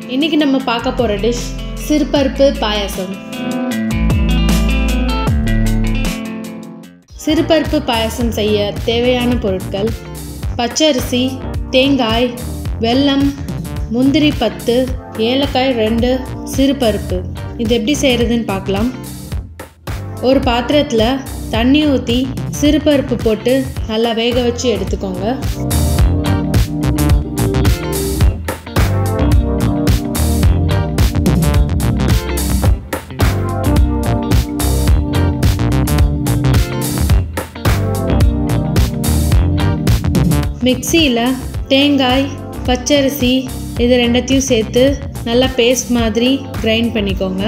இன்னைக்கு நம்ம பார்க்க போகிற டிஷ் சிறுபருப்பு பாயாசம். சிறுபருப்பு பாயாசம் செய்ய தேவையான பொருட்கள்: பச்சரிசி, தேங்காய், வெல்லம், முந்திரி 10, ஏலக்காய் 2, சிறுபருப்பு. இது எப்படி செய்கிறதுன்னு பார்க்கலாம். ஒரு பாத்திரத்தில் தண்ணி ஊற்றி சிறுபருப்பு போட்டு நல்லா வேக வச்சு எடுத்துக்கோங்க. மிக்சியில் தேங்காய், பச்சரிசி இது ரெண்டத்தையும் சேர்த்து நல்லா பேஸ்ட் மாதிரி கிரைண்ட் பண்ணிக்கோங்க.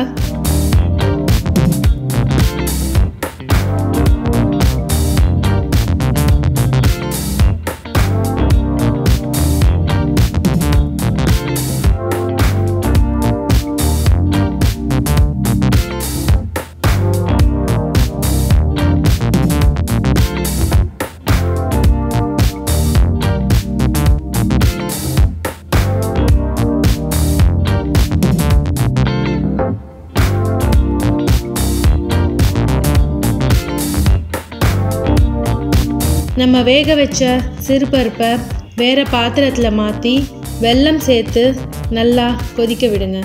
நம்ம வேக வச்ச சிறுபருப்பை வேறு பாத்திரத்தில் மாற்றி வெல்லம் சேர்த்து நல்லா கொதிக்க விடுங்க.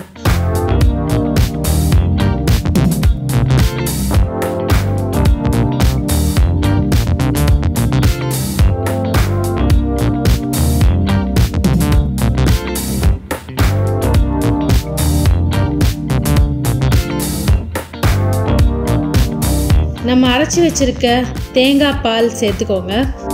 நம்ம அரைச்சி வச்சிருக்க தேங்காய் பால் சேர்த்துக்கோங்க.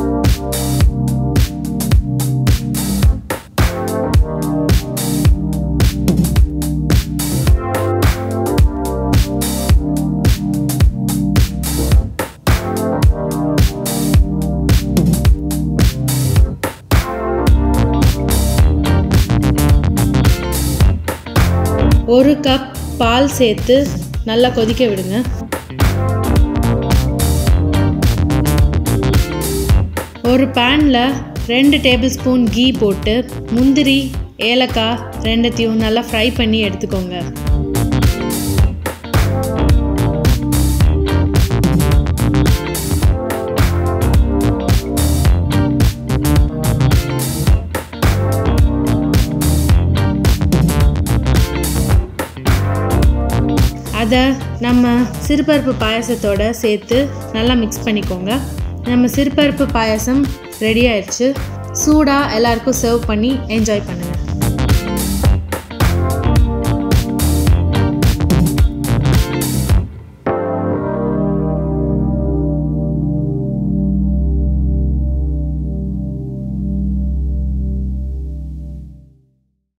ஒரு கப் பால் சேர்த்து நல்லா கொதிக்க விடுங்க. ஒரு பேனில் 2 டேபிள் ஸ்பூன் கீ போட்டு முந்திரி, ஏலக்காய் ரெண்டத்தையும் நல்லா ஃப்ரை பண்ணி எடுத்துக்கோங்க. அதை நம்ம சிறுபருப்பு பாயாசத்தோடு சேர்த்து நல்லா மிக்ஸ் பண்ணிக்கோங்க. நம்ம சிறுபருப்பு பாயாசம் ரெடி ஆயிடுச்சு. சூடாக எல்லாருக்கும் சர்வ் பண்ணி என்ஜாய் பண்ணுங்கள்.